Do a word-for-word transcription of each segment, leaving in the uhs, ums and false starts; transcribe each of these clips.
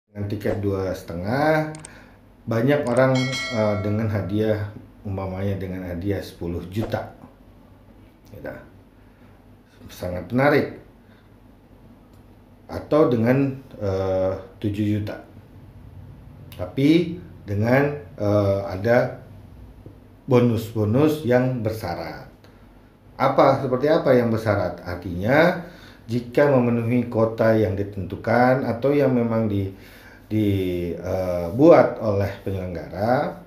Dengan tiket dua setengah, banyak orang uh, dengan hadiah, umpamanya dengan hadiah sepuluh juta, gitu. Sangat menarik. Atau dengan uh, tujuh juta, tapi dengan uh, ada bonus-bonus yang bersyarat. Apa seperti apa yang bersyarat? Artinya jika memenuhi kota yang ditentukan atau yang memang di dibuat uh, oleh penyelenggara,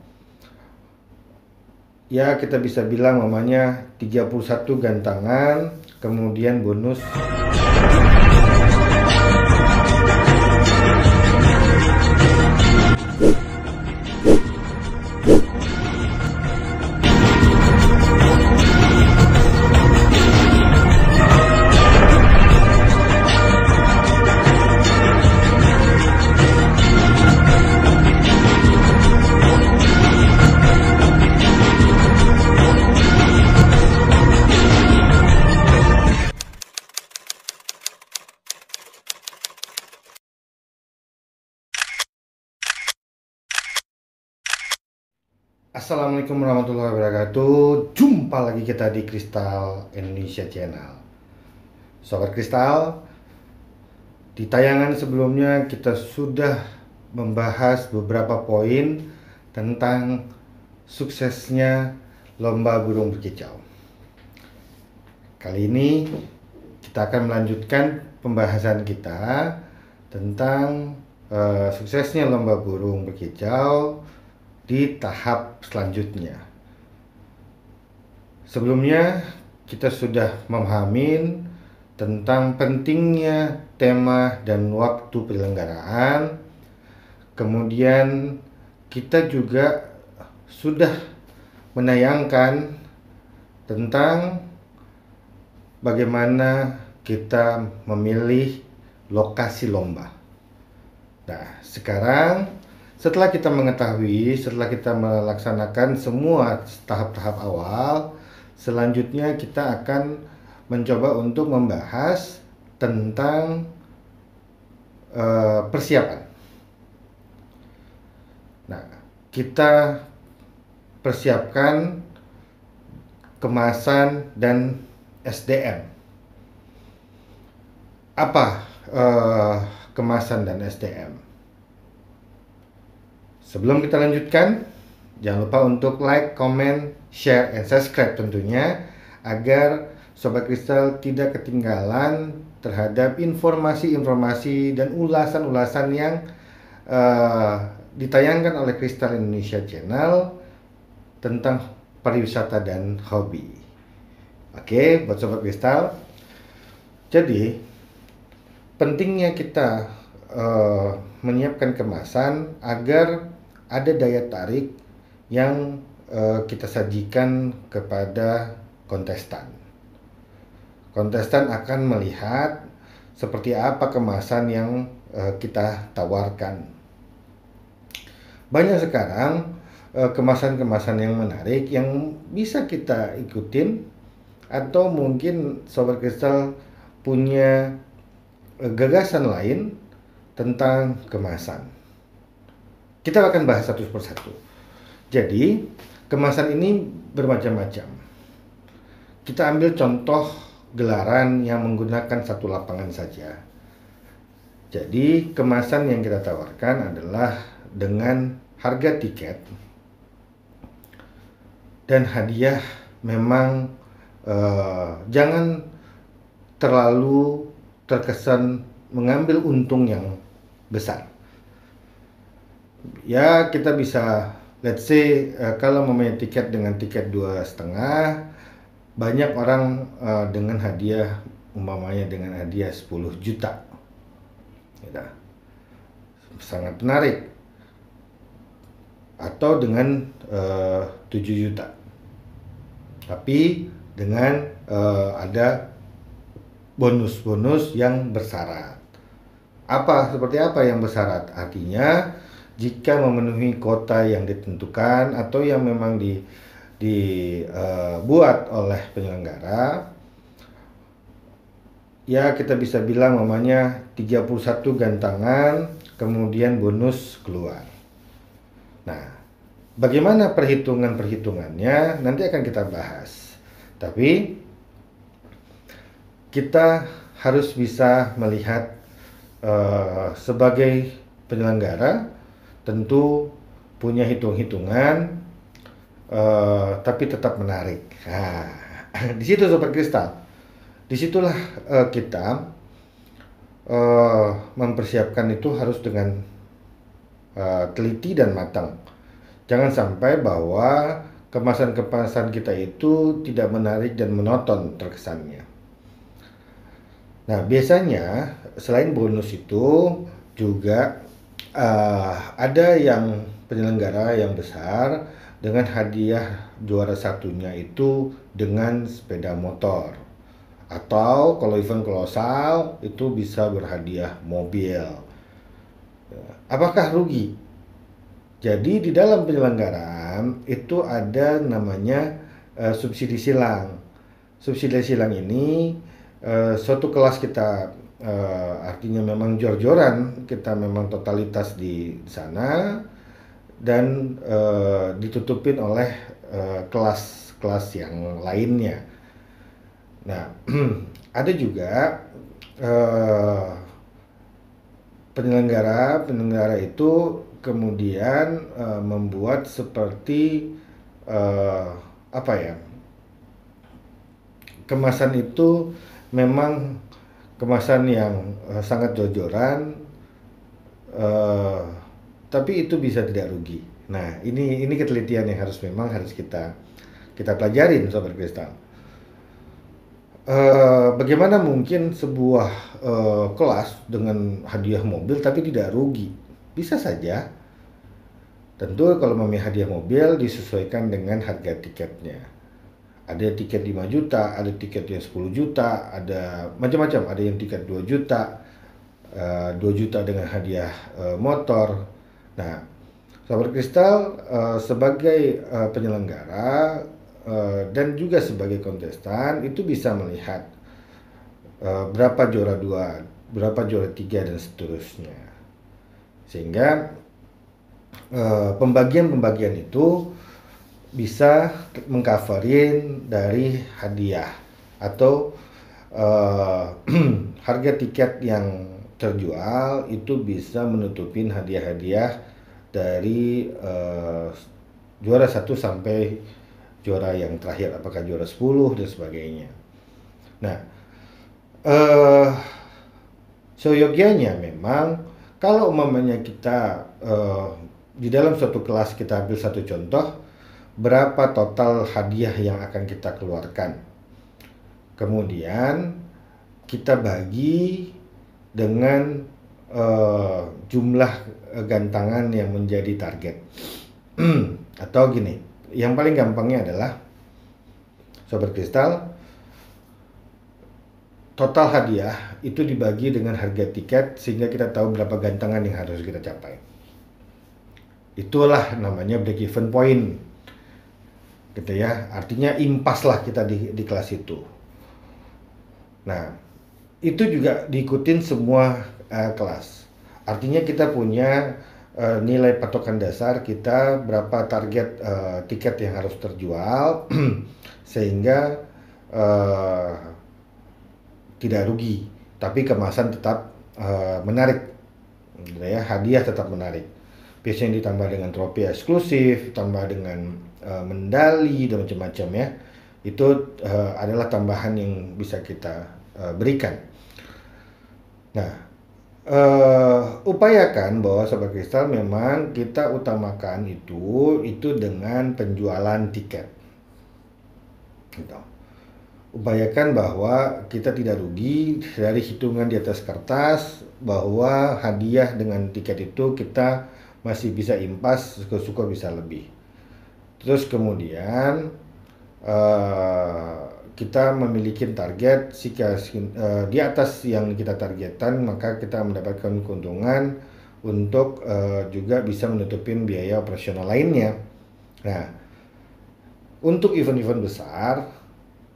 ya kita bisa bilang namanya tiga puluh satu gantangan, kemudian bonus. Assalamualaikum warahmatullahi wabarakatuh. Jumpa lagi kita di Kristal Indonesia Channel. Sobat Kristal, di tayangan sebelumnya kita sudah membahas beberapa poin tentang suksesnya lomba burung berkicau. Kali ini kita akan melanjutkan pembahasan kita tentang uh, suksesnya lomba burung berkicau di tahap selanjutnya. Sebelumnya kita sudah memahami tentang pentingnya tema dan waktu penyelenggaraan. Kemudian kita juga sudah menayangkan tentang bagaimana kita memilih lokasi lomba. Nah, sekarang setelah kita mengetahui, setelah kita melaksanakan semua tahap-tahap awal, selanjutnya kita akan mencoba untuk membahas tentang uh, persiapan. Nah, kita persiapkan kemasan dan S D M. Apa uh, kemasan dan S D M? Sebelum kita lanjutkan, jangan lupa untuk like, comment, share, and subscribe tentunya, agar Sobat Kristal tidak ketinggalan terhadap informasi-informasi dan ulasan-ulasan yang uh, ditayangkan oleh Kristal Indonesia Channel tentang pariwisata dan hobi. Oke, buat Sobat Kristal, jadi pentingnya kita uh, menyiapkan kemasan agar ada daya tarik yang uh, kita sajikan kepada kontestan. Kontestan akan melihat seperti apa kemasan yang uh, kita tawarkan. Banyak sekarang uh, kemasan-kemasan yang menarik yang bisa kita ikutin, atau mungkin Sobat Kristal punya uh, gagasan lain tentang kemasan. Kita akan bahas satu persatu. Jadi, kemasan ini bermacam-macam. Kita ambil contoh gelaran yang menggunakan satu lapangan saja. Jadi, kemasan yang kita tawarkan adalah dengan harga tiket dan hadiah memang eh, jangan terlalu terkesan mengambil untung yang besar. Ya, kita bisa, let's say uh, kalau mempunyai tiket dengan tiket dua setengah, banyak orang uh, dengan hadiah, umpamanya dengan hadiah sepuluh juta, gitu. Sangat menarik. Atau dengan uh, tujuh juta, tapi dengan uh, ada bonus-bonus yang bersyarat. Apa seperti apa yang bersyarat? Artinya jika memenuhi kota yang ditentukan atau yang memang di dibuat uh, oleh penyelenggara, ya kita bisa bilang namanya tiga puluh satu gantangan, kemudian bonus keluar. Nah, bagaimana perhitungan-perhitungannya nanti akan kita bahas. Tapi kita harus bisa melihat uh, sebagai penyelenggara tentu punya hitung-hitungan, uh, tapi tetap menarik. Nah, di situ Sobat Kristal, disitulah uh, kita uh, mempersiapkan itu harus dengan uh, teliti dan matang. Jangan sampai bahwa kemasan-kemasan kita itu tidak menarik dan monoton terkesannya. Nah, biasanya selain bonus itu juga uh, ada yang penyelenggara yang besar dengan hadiah juara satunya itu dengan sepeda motor, atau kalau event kolosal itu bisa berhadiah mobil. Apakah rugi? Jadi di dalam penyelenggaraan itu ada namanya uh, subsidi silang. Subsidi silang ini uh, suatu kelas kita uh, artinya memang jor-joran, kita memang totalitas di sana dan uh, ditutupin oleh uh, kelas-kelas yang lainnya. Nah, ada juga uh, penyelenggara penyelenggara itu kemudian uh, membuat seperti uh, apa ya, kemasan itu memang kemasan yang uh, sangat jor-joran, uh, tapi itu bisa tidak rugi. Nah, ini ini ketelitian yang harus memang harus kita kita pelajarin Sobat Kristal. Uh, bagaimana mungkin sebuah uh, kelas dengan hadiah mobil tapi tidak rugi? Bisa saja. Tentu kalau memilih hadiah mobil disesuaikan dengan harga tiketnya. Ada tiket lima juta, ada tiket yang sepuluh juta, ada macam-macam. Ada yang tiket dua juta, uh, dua juta dengan hadiah uh, motor. Nah, Sobat Kristal uh, sebagai uh, penyelenggara uh, dan juga sebagai kontestan itu bisa melihat uh, berapa juara dua, berapa juara tiga dan seterusnya. Sehingga uh, pembagian-pembagian itu bisa mengcoverin dari hadiah atau uh, harga tiket yang terjual itu bisa menutupin hadiah-hadiah dari uh, juara satu sampai juara yang terakhir, apakah juara sepuluh dan sebagainya. Nah, uh, seyogianya memang kalau umpamanya kita uh, di dalam suatu kelas kita ambil satu contoh, berapa total hadiah yang akan kita keluarkan. Kemudian kita bagi dengan uh, jumlah gantangan yang menjadi target. Atau gini, yang paling gampangnya adalah Sobat Kristal, total hadiah itu dibagi dengan harga tiket sehingga kita tahu berapa gantangan yang harus kita capai. Itulah namanya break even point, gitu ya. Artinya impas lah kita di, di kelas itu. Nah, itu juga diikutin semua uh, kelas. Artinya kita punya uh, nilai patokan dasar kita berapa target uh, tiket yang harus terjual sehingga uh, tidak rugi, tapi kemasan tetap uh, menarik, ya, hadiah tetap menarik. Biasanya ditambah dengan trofi eksklusif, tambah dengan uh, mendali dan macam-macam ya. Itu uh, adalah tambahan yang bisa kita uh, berikan. Nah, Uh, upayakan bahwa Sobat Kristal memang kita utamakan itu itu dengan penjualan tiket, gitu. Upayakan bahwa kita tidak rugi dari hitungan di atas kertas, bahwa hadiah dengan tiket itu kita masih bisa impas, syukur-syukur bisa lebih. Terus kemudian uh, kita memiliki target, jika uh, di atas yang kita targetkan maka kita mendapatkan keuntungan untuk uh, juga bisa menutupin biaya operasional lainnya. Nah, untuk event-event besar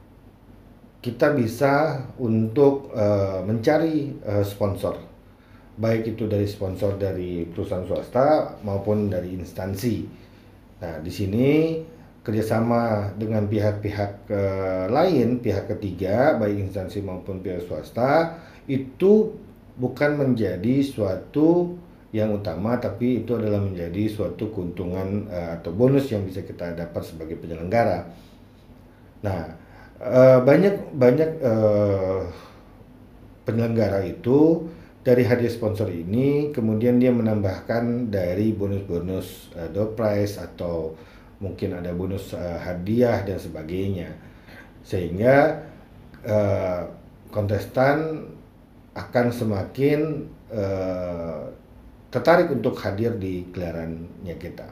kita bisa untuk uh, mencari uh, sponsor. baik itu dari sponsor dari perusahaan swasta maupun dari instansi. Nah, di sini kerjasama dengan pihak-pihak eh, lain, pihak ketiga, baik instansi maupun pihak swasta, itu bukan menjadi suatu yang utama, tapi itu adalah menjadi suatu keuntungan eh, atau bonus yang bisa kita dapat sebagai penyelenggara. Nah, eh, banyak banyak eh, penyelenggara itu dari hadiah sponsor ini kemudian dia menambahkan dari bonus-bonus uh, door prize atau mungkin ada bonus uh, hadiah dan sebagainya, sehingga uh, kontestan akan semakin uh, tertarik untuk hadir di gelarannya kita.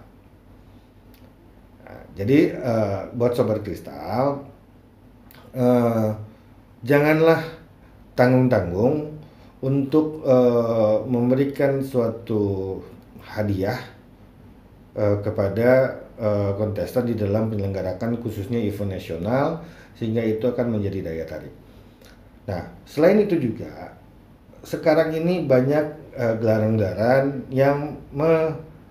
Nah, jadi uh, buat Sobat Kristal, uh, janganlah tanggung-tanggung untuk uh, memberikan suatu hadiah uh, kepada uh, kontestan di dalam menyelenggarakan khususnya event nasional, sehingga itu akan menjadi daya tarik. Nah, selain itu juga sekarang ini banyak uh, gelaran-gelaran yang me,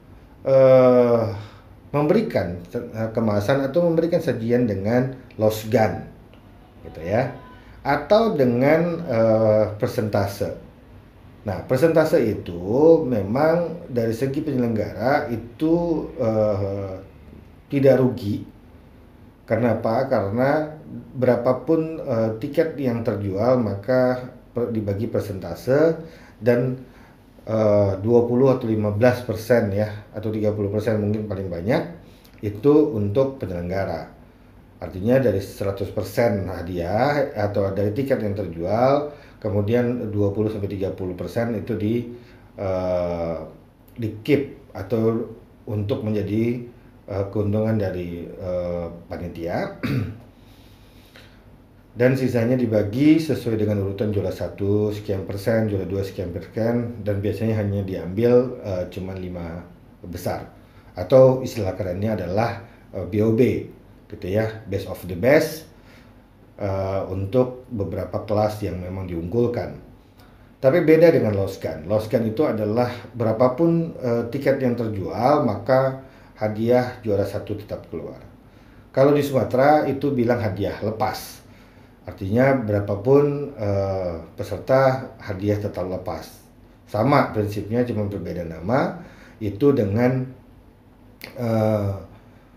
uh, memberikan kemasan atau memberikan sajian dengan lost gun, gitu ya, atau dengan uh, persentase. Nah, persentase itu memang dari segi penyelenggara itu uh, tidak rugi. Karena apa? Karena berapapun uh, tiket yang terjual maka per, dibagi persentase, dan uh, dua puluh atau lima belas persen ya, atau tiga puluh persen mungkin paling banyak itu untuk penyelenggara. Artinya dari seratus persen hadiah atau dari tiket yang terjual, kemudian dua puluh sampai tiga puluh persen itu di uh, di keep atau untuk menjadi uh, keuntungan dari uh, panitia. Dan sisanya dibagi sesuai dengan urutan juara satu sekian persen, juara dua sekian persen, dan biasanya hanya diambil uh, cuma lima besar, atau istilah kerennya adalah uh, B O B, gitu ya, best of the best, uh, untuk beberapa kelas yang memang diunggulkan. Tapi beda dengan lost gun. Lost gun itu adalah berapapun uh, tiket yang terjual maka hadiah juara satu tetap keluar. Kalau di Sumatera itu bilang hadiah lepas, artinya berapapun uh, peserta hadiah tetap lepas. Sama prinsipnya, cuma berbeda nama. Itu dengan uh,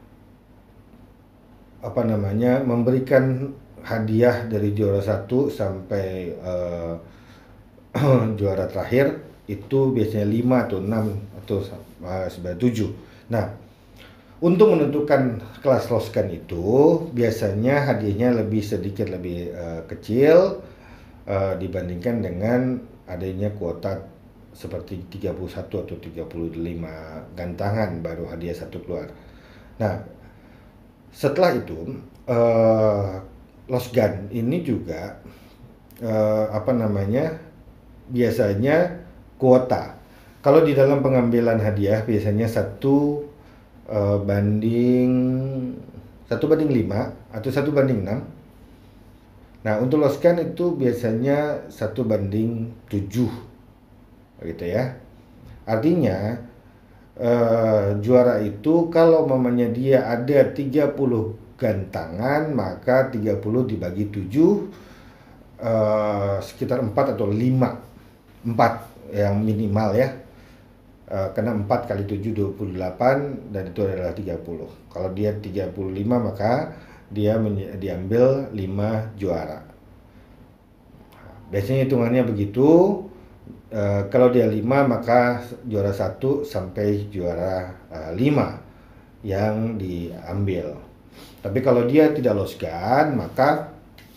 apa namanya, memberikan hadiah dari juara satu sampai uh, juara terakhir itu biasanya lima atau enam atau uh, sebanyak tujuh. Nah, untuk menentukan kelas lost gun itu biasanya hadiahnya lebih sedikit lebih uh, kecil uh, dibandingkan dengan adanya kuota seperti tiga puluh satu atau tiga puluh lima gantangan baru hadiah satu keluar. Nah, setelah itu uh, lost gun ini juga uh, apa namanya, biasanya kuota. Kalau di dalam pengambilan hadiah biasanya satu uh, banding satu banding lima atau satu banding enam. Nah, untuk lost gun itu biasanya satu banding tujuh, gitu ya. Artinya Uh, juara itu kalau mamanya dia ada tiga puluh gantangan, maka tiga puluh dibagi tujuh, uh, sekitar empat atau lima, empat yang minimal ya, uh, karena empat kali tujuh dua puluh delapan, dan itu adalah tiga puluh. Kalau dia tiga puluh lima maka dia diambil lima juara. Biasanya hitungannya begitu. Uh, kalau dia lima maka juara satu sampai juara uh, lima yang diambil. Tapi kalau dia tidak lost gun maka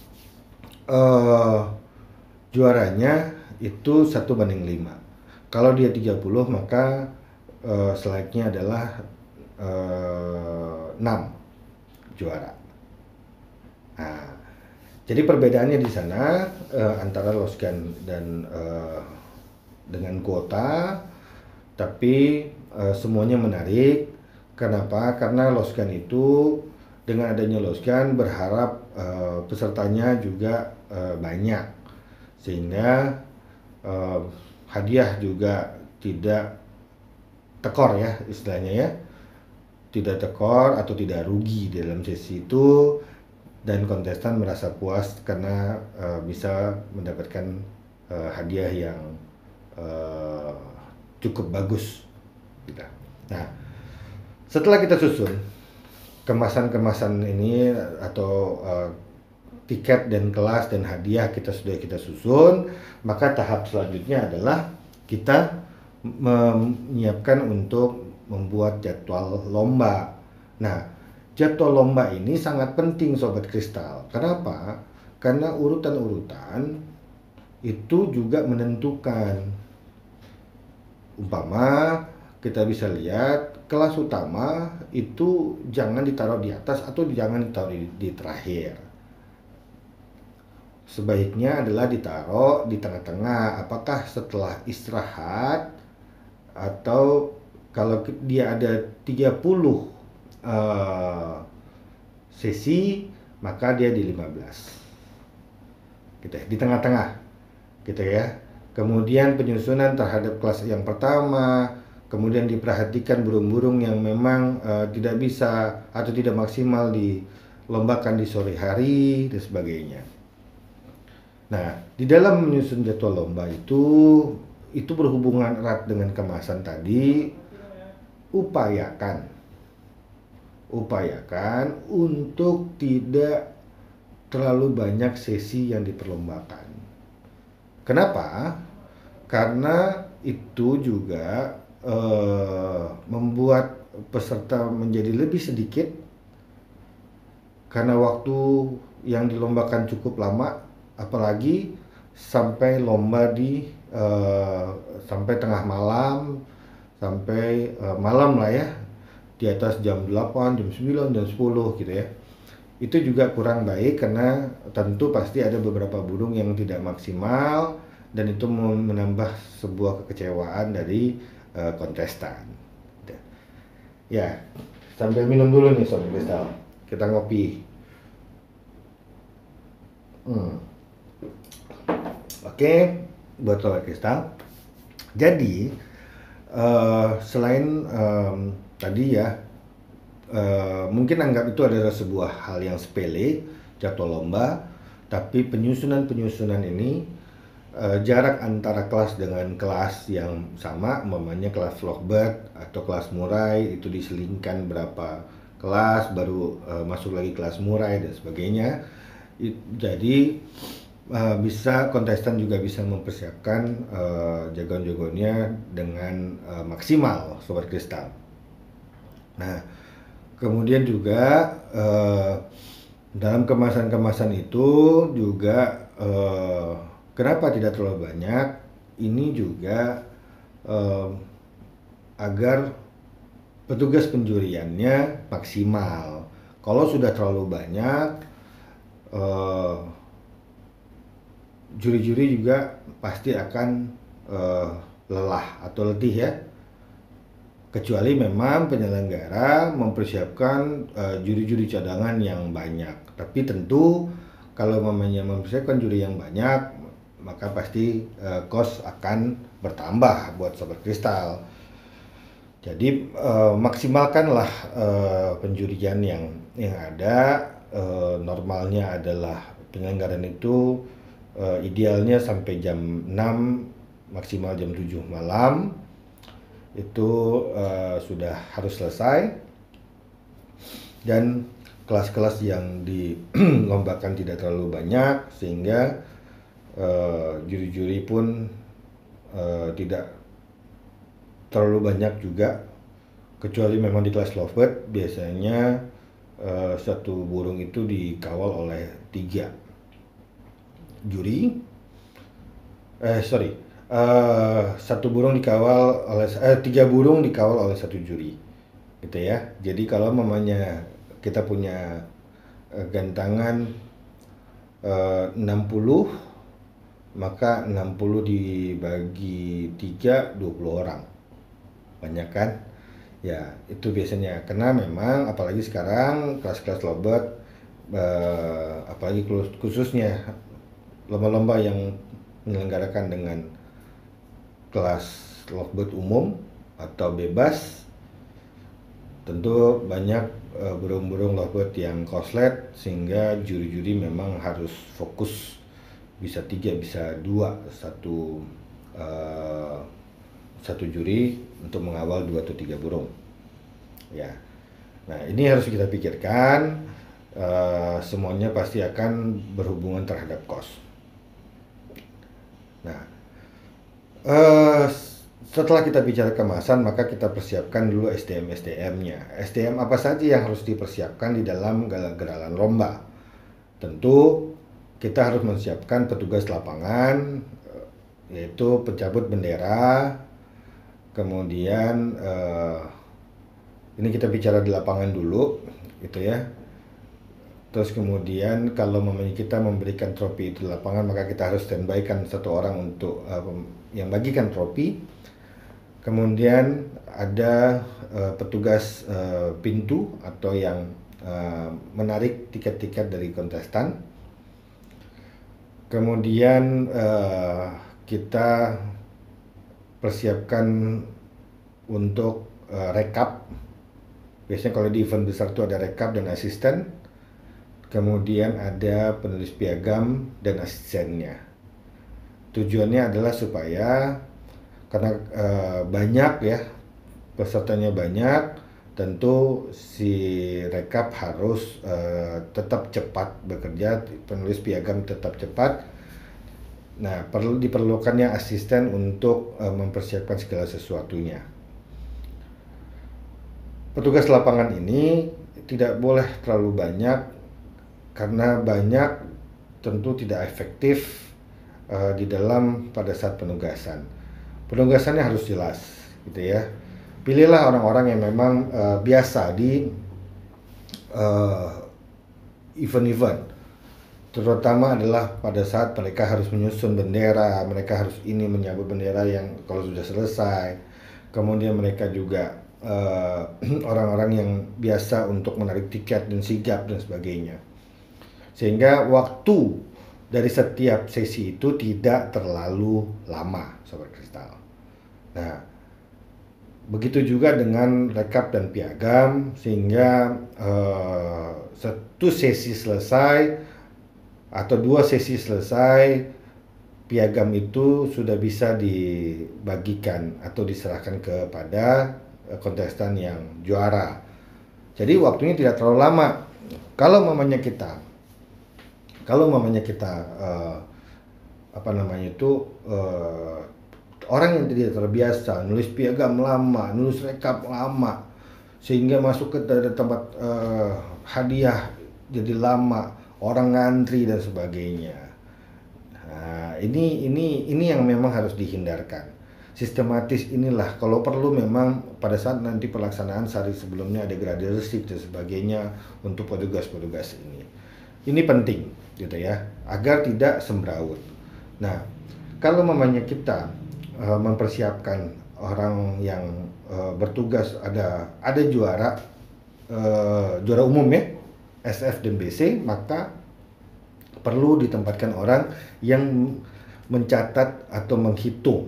uh, juaranya itu satu banding lima. Kalau dia tiga puluh maka uh, selanjutnya adalah uh, enam juara. Nah, jadi perbedaannya di sana uh, antara lost gun dan uh, dengan kuota, tapi uh, semuanya menarik. Kenapa? Karena lost gun itu, dengan adanya lost gun berharap uh, pesertanya juga uh, banyak, sehingga uh, hadiah juga tidak tekor ya istilahnya ya, tidak tekor atau tidak rugi dalam sesi itu, dan kontestan merasa puas karena uh, bisa mendapatkan uh, hadiah yang uh, cukup bagus gitu. Nah, setelah kita susun kemasan-kemasan ini atau uh, tiket dan kelas dan hadiah kita sudah kita susun, maka tahap selanjutnya adalah kita menyiapkan untuk membuat jadwal lomba. Nah, jadwal lomba ini sangat penting Sobat Kristal. Kenapa? Karena urutan-urutan itu juga menentukan. Umpama kita bisa lihat kelas utama itu jangan ditaruh di atas atau jangan ditaruh di, di terakhir. Sebaiknya adalah ditaruh di tengah-tengah. Apakah setelah istirahat atau kalau dia ada tiga puluh uh, sesi, maka dia di lima belas gitu ya, di tengah-tengah gitu ya. Kemudian penyusunan terhadap kelas yang pertama, kemudian diperhatikan burung-burung yang memang uh, tidak bisa atau tidak maksimal dilombakan di sore hari dan sebagainya. Nah, di dalam menyusun jadwal lomba itu itu berhubungan erat dengan kemasan tadi. Upayakan upayakan untuk tidak terlalu banyak sesi yang diperlombakan. Kenapa? Karena itu juga eh, membuat peserta menjadi lebih sedikit karena waktu yang dilombakan cukup lama, apalagi sampai lomba di uh, sampai tengah malam, sampai uh, malam lah ya, di atas jam delapan, jam sembilan, jam sepuluh gitu ya. Itu juga kurang baik karena tentu pasti ada beberapa burung yang tidak maksimal dan itu menambah sebuah kekecewaan dari uh, kontestan. Ya, sambil minum dulu nih Sobat Kristal, kita ngopi. Hmm. Oke, buat Sobat Kristal. Jadi uh, selain um, tadi ya, uh, mungkin anggap itu adalah sebuah hal yang sepele, jadwal lomba, tapi penyusunan-penyusunan ini uh, jarak antara kelas dengan kelas yang sama, umpamanya kelas Flockbird atau kelas Murai itu diselingkan berapa kelas, baru uh, masuk lagi kelas Murai dan sebagainya. Jadi uh, bisa kontestan juga bisa mempersiapkan uh, jagoan-jagoannya dengan uh, maksimal Sobat Kristal. Nah, kemudian juga uh, dalam kemasan-kemasan itu juga uh, kenapa tidak terlalu banyak? Ini juga uh, agar petugas penjuriannya maksimal. Kalau sudah terlalu banyak, Uh, juri-juri juga pasti akan uh, lelah atau letih ya, kecuali memang penyelenggara mempersiapkan uh, juri-juri cadangan yang banyak. Tapi tentu kalau mamanya mempersiapkan juri yang banyak, maka pasti uh, kos akan bertambah buat Sobat Kristal. Jadi uh, maksimalkanlah uh, penjurian yang yang ada. Uh, normalnya adalah penyelenggaraan itu uh, idealnya sampai jam enam, maksimal jam tujuh malam itu uh, sudah harus selesai, dan kelas-kelas yang dilombakan tidak terlalu banyak sehingga uh, juri-juri pun uh, tidak terlalu banyak juga, kecuali memang di kelas Lovebird biasanya Uh, satu burung itu dikawal oleh tiga juri. Eh sorry, uh, satu burung dikawal oleh eh, tiga burung dikawal oleh satu juri, gitu ya. Jadi kalau mamanya kita punya uh, gantangan uh, enam puluh, maka enam puluh dibagi tiga, dua puluh orang. Banyak kan? Ya, itu biasanya. Karena memang apalagi sekarang kelas-kelas Lovebird, eh, apalagi khususnya lomba-lomba yang menyelenggarakan dengan kelas logboard umum atau bebas, tentu banyak uh, burung-burung logboard yang koslet, sehingga juri-juri memang harus fokus, bisa tiga bisa dua satu uh, satu juri untuk mengawal dua atau tiga burung ya. Nah, ini harus kita pikirkan, uh, semuanya pasti akan berhubungan terhadap cost. Nah, uh, setelah kita bicara kemasan, maka kita persiapkan dulu S D M-S D M-nya. S D M apa saja yang harus dipersiapkan di dalam geralan lomba? Tentu kita harus menyiapkan petugas lapangan, yaitu pencabut bendera. Kemudian uh, ini kita bicara di lapangan dulu, gitu ya. Terus kemudian kalau memang kita memberikan trofi itu di lapangan, maka kita harus standby-kan satu orang untuk uh, yang bagikan trofi. Kemudian ada uh, petugas uh, pintu atau yang uh, menarik tiket-tiket dari kontestan. Kemudian uh, kita persiapkan untuk uh, rekap. Biasanya kalau di event besar itu ada rekap dan asisten. Kemudian ada penulis piagam dan asistennya. Tujuannya adalah supaya karena e, banyak ya pesertanya banyak, tentu si rekap harus e, tetap cepat bekerja, penulis piagam tetap cepat. Nah, perlu diperlukannya asisten untuk e, mempersiapkan segala sesuatunya. Petugas lapangan ini tidak boleh terlalu banyak, karena banyak tentu tidak efektif uh, di dalam pada saat penugasan. Penugasannya harus jelas, gitu ya. Pilihlah orang-orang yang memang uh, biasa di uh, event-event, terutama adalah pada saat mereka harus menyusun bendera, mereka harus ini menyabut bendera yang kalau sudah selesai. Kemudian mereka juga uh, orang-orang yang biasa untuk menarik tiket dan sigap dan sebagainya. Sehingga waktu dari setiap sesi itu tidak terlalu lama, Sobat Kristal. Nah, begitu juga dengan rekap dan piagam, sehingga uh, satu sesi selesai atau dua sesi selesai, piagam itu sudah bisa dibagikan atau diserahkan kepada kontestan yang juara. Jadi waktunya tidak terlalu lama. Kalau mamanya kita Kalau mamanya kita uh, apa namanya itu uh, orang yang tidak terbiasa nulis piagam lama, nulis rekap lama, sehingga masuk ke tempat uh, hadiah jadi lama, orang ngantri dan sebagainya. Nah, ini ini ini yang memang harus dihindarkan. Sistematis inilah, kalau perlu memang pada saat nanti pelaksanaan sehari sebelumnya ada gradasi dan sebagainya untuk petugas-petugas ini. Ini penting, gitu ya, agar tidak sembraut. Nah, kalau mamanya kita uh, mempersiapkan orang yang uh, bertugas, ada ada juara uh, juara umum ya, S F dan B C, maka perlu ditempatkan orang yang mencatat atau menghitung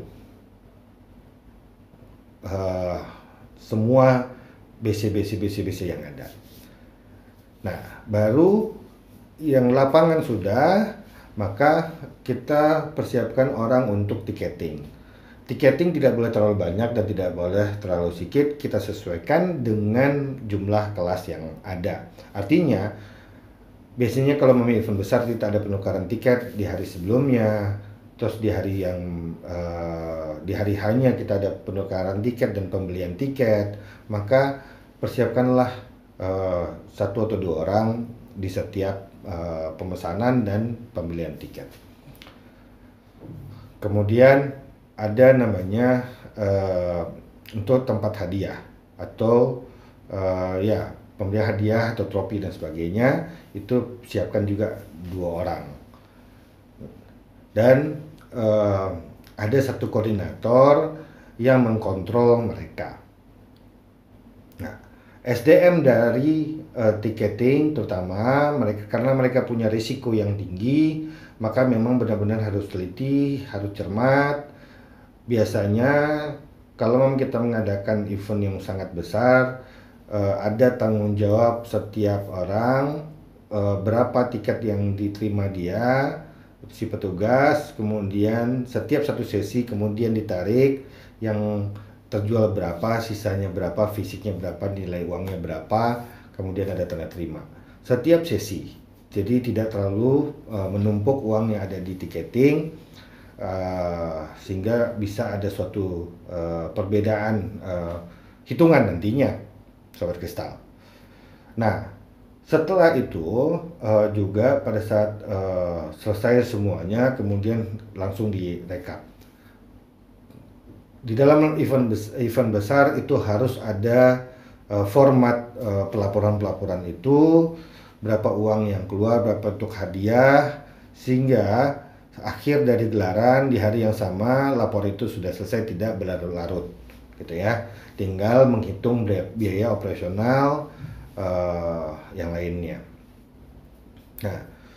uh, semua B C B C B C B C yang ada. Nah, baru yang lapangan sudah, maka kita persiapkan orang untuk tiketing. Tiketing tidak boleh terlalu banyak dan tidak boleh terlalu sedikit, kita sesuaikan dengan jumlah kelas yang ada. Artinya, biasanya kalau memang event besar tidak ada penukaran tiket di hari sebelumnya, terus di hari yang uh, di hari hanya kita ada penukaran tiket dan pembelian tiket, maka persiapkanlah uh, satu atau dua orang di setiap Uh, pemesanan dan pembelian tiket. Kemudian ada namanya uh, untuk tempat hadiah atau uh, ya pemberian hadiah atau trofi dan sebagainya, itu siapkan juga dua orang. Dan uh, ada satu koordinator yang mengkontrol mereka. Nah, S D M dari uh, tiketing terutama mereka, karena mereka punya risiko yang tinggi, maka memang benar-benar harus teliti, harus cermat, biasanya kalau memang kita mengadakan event yang sangat besar, uh, ada tanggung jawab setiap orang, uh, berapa tiket yang diterima dia, si petugas, kemudian setiap satu sesi kemudian ditarik yang terjual berapa, sisanya berapa, fisiknya berapa, nilai uangnya berapa, kemudian ada tanda terima. Setiap sesi, jadi tidak terlalu uh, menumpuk uang yang ada di tiketing, uh, sehingga bisa ada suatu uh, perbedaan uh, hitungan nantinya, Sobat Kristal. Nah, setelah itu uh, juga pada saat uh, selesai semuanya, kemudian langsung direkap. Di dalam event bes event besar itu harus ada uh, format uh, pelaporan-pelaporan itu, berapa uang yang keluar, berapa untuk hadiah, sehingga akhir dari gelaran di hari yang sama lapor itu sudah selesai, tidak berlarut-larut, gitu ya. Tinggal menghitung biaya operasional uh, yang lainnya. Nah,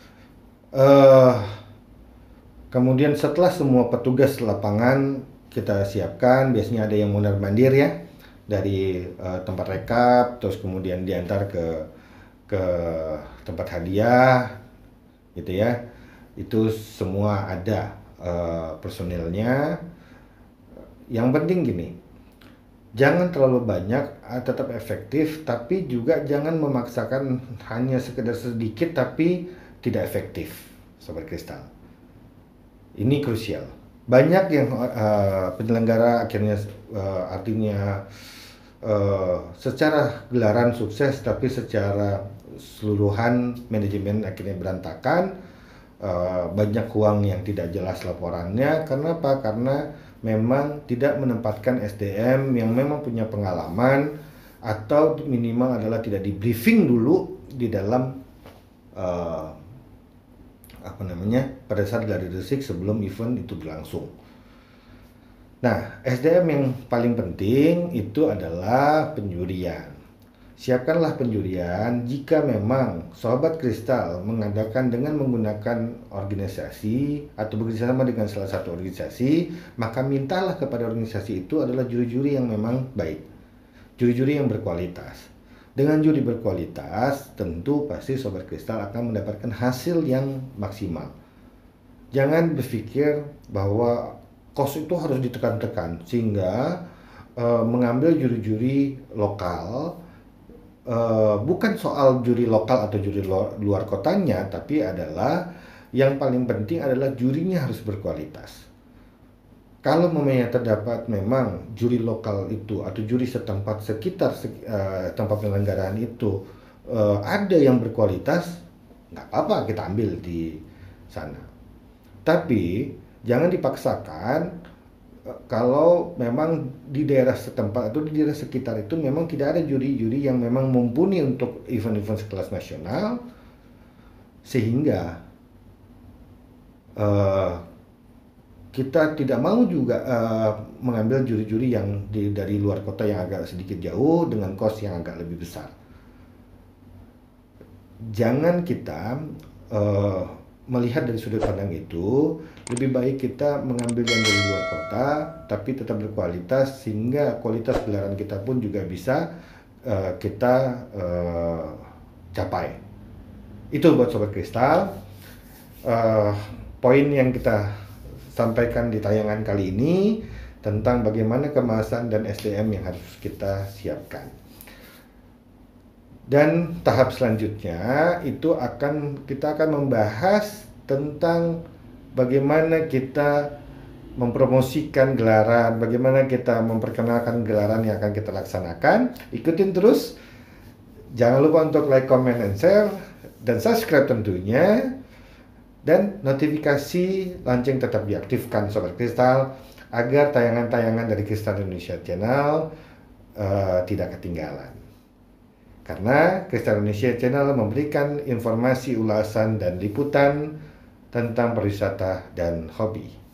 uh, kemudian setelah semua petugas lapangan kita siapkan, biasanya ada yang mondar-mandir ya dari uh, tempat rekap, terus kemudian diantar ke ke tempat hadiah, gitu ya. Itu semua ada uh, personilnya. Yang penting gini, jangan terlalu banyak, uh, tetap efektif, tapi juga jangan memaksakan hanya sekedar sedikit tapi tidak efektif, Sobat Kristal. Ini krusial. Banyak yang uh, penyelenggara akhirnya uh, artinya uh, secara gelaran sukses, tapi secara keseluruhan manajemen akhirnya berantakan. Uh, banyak uang yang tidak jelas laporannya. Karena apa? Karena memang tidak menempatkan S D M yang memang punya pengalaman, atau minimal adalah tidak di briefing dulu di dalam uh, apa namanya pada saat gladi resik sebelum event itu berlangsung. Nah, S D M yang paling penting itu adalah penjurian. Siapkanlah penjurian jika memang Sobat Kristal mengadakan dengan menggunakan organisasi atau bekerjasama dengan salah satu organisasi, maka mintalah kepada organisasi itu adalah juri-juri yang memang baik, juri-juri yang berkualitas. Dengan juri berkualitas, tentu pasti Sobat Kristal akan mendapatkan hasil yang maksimal. Jangan berpikir bahwa kos itu harus ditekan-tekan, sehingga uh, mengambil juri-juri lokal, uh, bukan soal juri lokal atau juri luar kotanya, tapi adalah yang paling penting adalah jurinya harus berkualitas. Kalau memangnya terdapat memang juri lokal itu atau juri setempat sekitar uh, tempat penyelenggaraan itu uh, ada yang berkualitas, nggak apa-apa kita ambil di sana. Tapi jangan dipaksakan uh, kalau memang di daerah setempat atau di daerah sekitar itu memang tidak ada juri-juri yang memang mumpuni untuk event-event sekelas nasional, sehingga uh, kita tidak mau juga uh, mengambil juri-juri yang di, dari luar kota yang agak sedikit jauh dengan kos yang agak lebih besar. Jangan kita uh, melihat dari sudut pandang itu. Lebih baik kita mengambil yang dari luar kota tapi tetap berkualitas, sehingga kualitas gelaran kita pun juga bisa uh, kita uh, capai. Itu buat Sobat Kristal uh, poin yang kita sampaikan di tayangan kali ini tentang bagaimana kemasan dan S D M yang harus kita siapkan. Dan tahap selanjutnya itu akan kita akan membahas tentang bagaimana kita mempromosikan gelaran, bagaimana kita memperkenalkan gelaran yang akan kita laksanakan. Ikutin terus. Jangan lupa untuk like, comment, and share, dan subscribe tentunya. Dan notifikasi lonceng tetap diaktifkan Sobat Kristal agar tayangan-tayangan dari Kristal Indonesia Channel uh, tidak ketinggalan. Karena Kristal Indonesia Channel memberikan informasi, ulasan, dan liputan tentang pariwisata dan hobi.